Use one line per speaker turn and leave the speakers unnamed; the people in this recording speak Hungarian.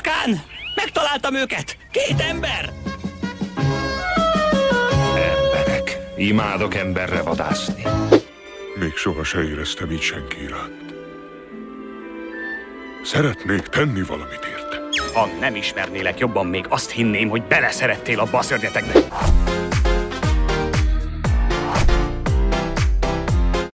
Kán! Megtaláltam őket! 2 ember!
Emberek. Imádok emberre vadászni.
Még soha se éreztem így senki iránt. Szeretnék tenni valamit érte.
Ha nem ismernélek jobban, még azt hinném, hogy beleszerettél abba a szörnyetekbe.